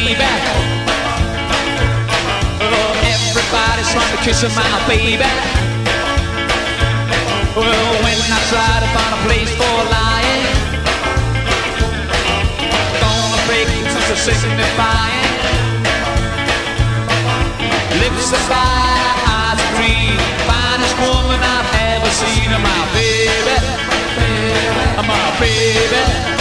baby. Oh, everybody's trying to kiss my baby. Well, when I try to find a place for lying, gonna break into signifying. Lips are fire, eyes are green, finest woman I've ever seen. My baby, my baby.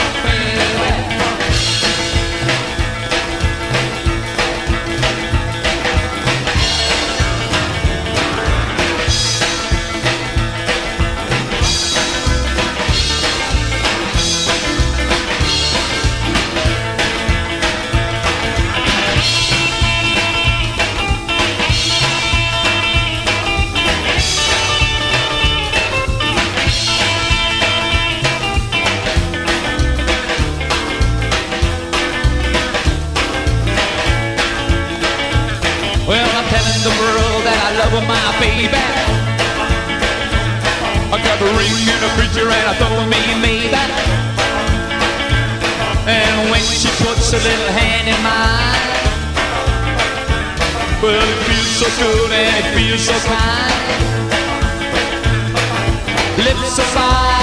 The world that I love with my baby. I got a ring and a preacher and I throw me maybe. And when she puts a little hand in mine, well, it feels so good and it feels so kind. Lips are fire.